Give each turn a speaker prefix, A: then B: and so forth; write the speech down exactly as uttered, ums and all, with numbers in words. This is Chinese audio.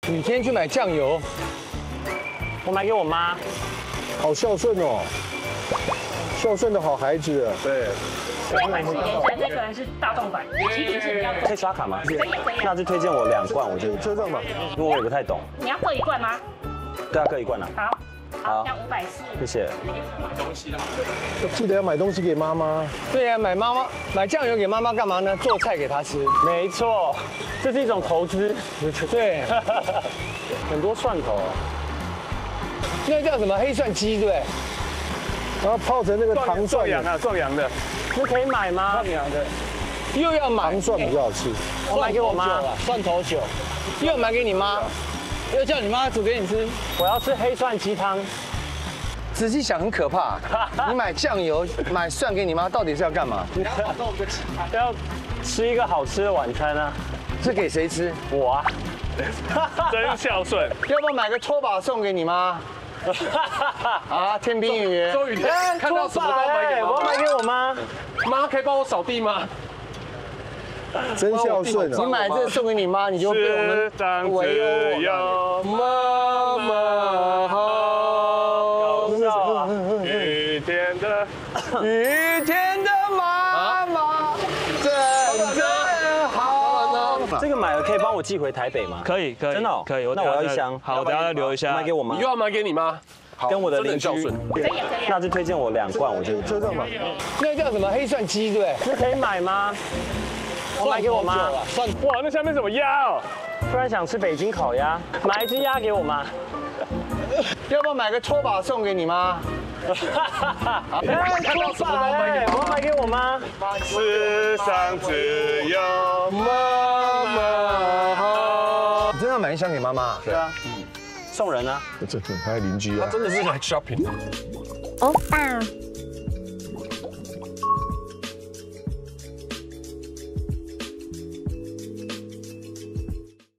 A: 你今天去买酱油，
B: 我买给我妈。
C: 好孝顺哦，孝顺的好孩子。对。
D: 这一款是延伸，这款是大众版，其实是比较
B: 可以刷卡吗？
D: 可以可以。
B: 那就推荐我两罐，我就
C: 车上吧。
B: 因为我也不太懂。
D: 你要各一罐吗？
B: 对啊，各一罐啊。
D: 好。好，这样五百四。
B: 谢谢。
C: 记得要买东西给妈妈。
A: 对呀、啊，买妈妈买酱油给妈妈干嘛呢？做菜给她吃。
B: 没错，这是一种投资。
A: 对，
B: 很多蒜头。
A: 那叫什么黑蒜鸡，对不对？
C: 然后泡成那个糖蒜
B: 羊啊，壮阳的。这可以买吗？
A: 壮阳的。又要买
C: 糖蒜比较好吃。
B: 我买给我妈。
A: 蒜头酒，又买给你妈，又叫你妈煮给你吃。
B: 我要吃黑蒜鸡汤。
A: 仔细想很可怕，你买酱油、买蒜给你妈，到底是要干嘛？
B: 要吃一个好吃的晚餐啊！
A: 是给谁吃？
B: 我啊，真孝顺。
A: 要不要买个拖把送给你妈？啊，天兵鱼，
E: 周雨天看到什么都要买给妈妈。
B: 我要买给我妈。
E: 妈，可以帮我扫地吗？
C: 真孝顺啊！
A: 你买这个送给你妈，你就被我们唯有妈妈好。
B: 雨天的
A: 雨天的妈妈真真好。
B: 这个买了可以帮我寄回台北吗？
E: 可以，可以，
B: 真的哦
E: 可以。
B: 那我要一箱。
E: 好，等下留一下。
B: 买给我妈。
E: 你又要买给你妈？
B: 跟我的邻居。
D: 可以可以。
B: 那就推荐我两罐，我就
C: 车上吧。
A: 那叫什么黑蒜鸡，对不对？
B: 这可以买吗？我买给我妈。
A: 蒜
B: 哇，那下面什么鸭哦？突然想吃北京烤鸭，买一只鸭给我妈。
A: 要不要买个拖把送给你妈？
B: 哎，拖把哎，我要买给我妈。世上只有
A: 妈妈好。你真的要买一箱给妈妈？
B: 对啊，送人啊。
C: 这这还有邻居啊。
E: 真的是来 shopping 的。
F: 欧巴。